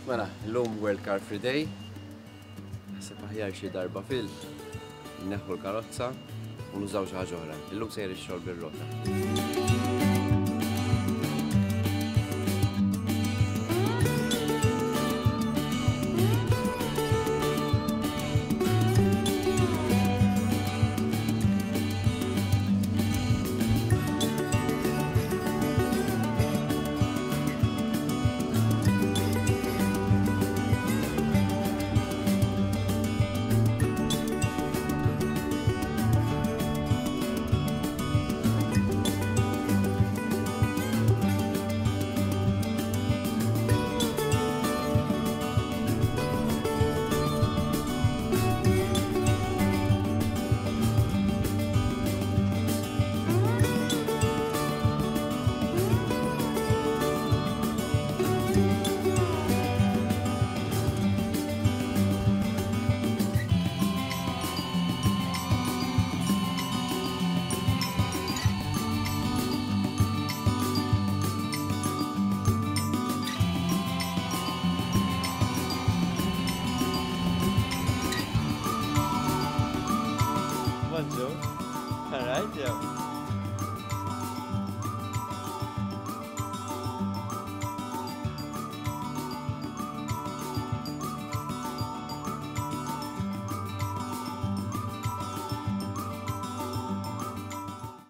Mela, l-lum World Car Free Day. Naħseb aħjar xi darba neħħu l-karozza u nużaw xi ħaġa oħra. Illum sejjer ix-xogħol bir-rota. Joe. All right, Joe.